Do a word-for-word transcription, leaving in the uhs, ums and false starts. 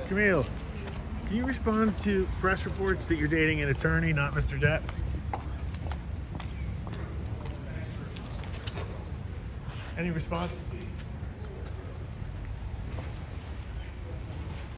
Camille, can you respond to press reports that you're dating an attorney, not Mister Depp? Any response?